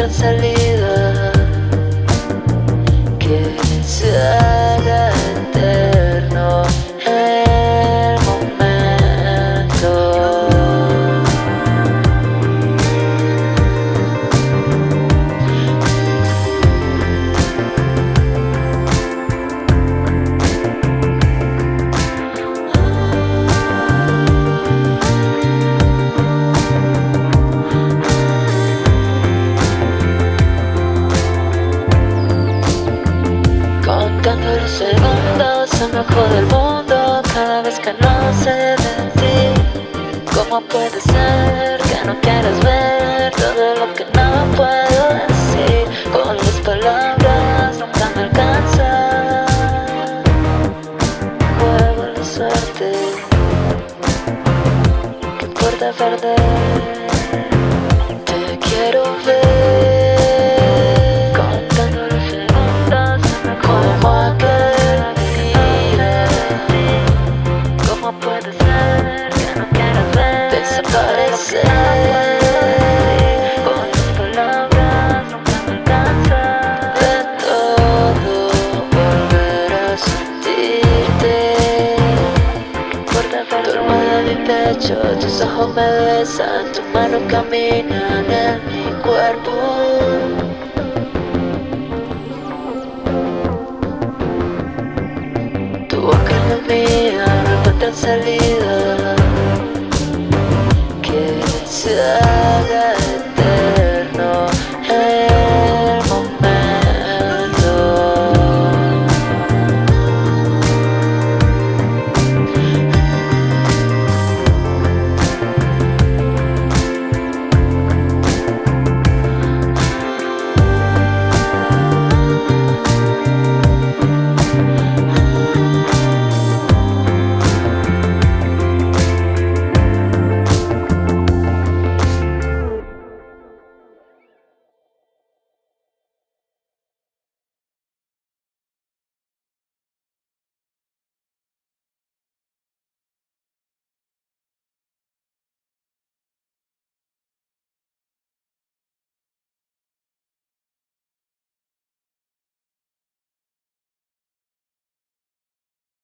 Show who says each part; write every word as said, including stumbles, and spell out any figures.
Speaker 1: encuentren salida, que se haga eterno el momento. Contando los segundos, se me jode el mundo cada vez que no sé de ti. ¿Cómo puede ser que no quieras ver todo lo que no puedo decir? Con las palabras nunca me alcanza, juego la suerte, ¿qué importa perder? Te quiero ver. Con tus palabras nunca me alcanza. De todo volver a sentirte. Tu almohada en mi pecho, tus ojos me besan, tus manos caminan en mi cuerpo. Tu boca en la mía, no encuentran salida, que se haga